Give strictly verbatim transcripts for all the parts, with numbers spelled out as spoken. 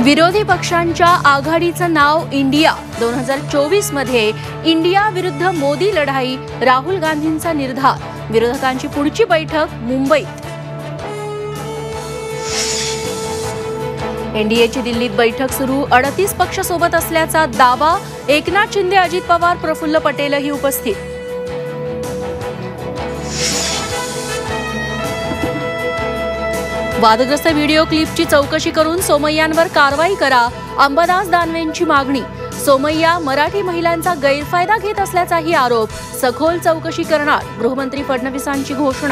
विरोधी पक्षांच्या आघाडीचं नाव इंडिया. दोन हजार चोवीस मध्ये इंडिया विरुद्ध मोदी लढाई. राहुल गांधींचा निर्धार. विरोधकांची पुढची बैठक मुंबईत. एनडीएची दिल्लीत बैठक सुरू. अडतीस पक्ष सोबत असल्याचा दावा. एकनाथ शिंदे, अजित पवार, प्रफुल्ल पटेलही उपस्थित. वादग्रस्त व्हिडिओ क्लिपची चौकशी करून सोमय्यांवर कारवाई करा. अंबादास दानवेंची मागणी. सोमय्या मराठी महिलांचा गैरफायदा घेत असल्याचाही आरोप. सखोल चौकशी करणार. गृहमंत्री फडणवीसांची घोषणा.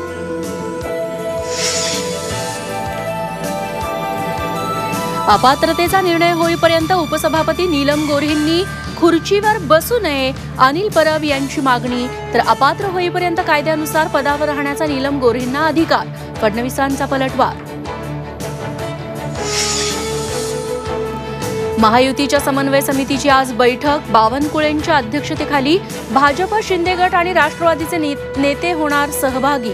अपात्रतेचा निर्णय होईपर्यंत उपसभापती नीलम गोऱ्हेंनी खुर्चीवर बसू नये. अनिल परब यांची मागणी. तर अपात्र होईपर्यंत कायद्यानुसार पदावर राहण्याचा नीलम गोऱ्हेंना अधिकार. फडणवीसांचा पलटवार. महायुतीच्या समन्वय समितीची आज बैठक. बावनकुळेंच्या अध्यक्षतेखाली भाजप, शिंदे गट आणि राष्ट्रवादीचे नेते होणार सहभागी.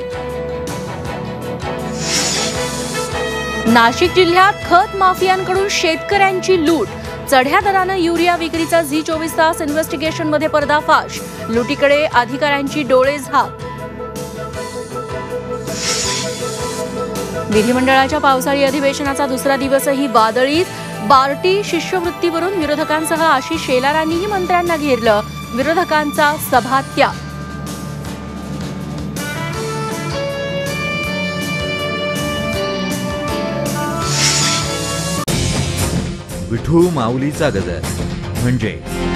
नाशिक जिल्ह्यात खत माफियांकडून शेतकऱ्यांची लूट. चढ्या दरानं युरिया विक्रीचा झी चोवीस तास इन्व्हेस्टिगेशन मध्ये पर्दाफाश. लुटीकडे अधिकाऱ्यांची डोळेझाक. विधिमंडळाच्या पावसाळी अधिवेशनाचा दुसरा दिवसही वादळीत. बार्टी शिष्यवृत्तीवरून विरोधकांसह आशिष शेलारांनीही मंत्र्यांना घेरलं. विरोधकांचा सभात्याग. विठू माऊलीचा गजर म्हणजे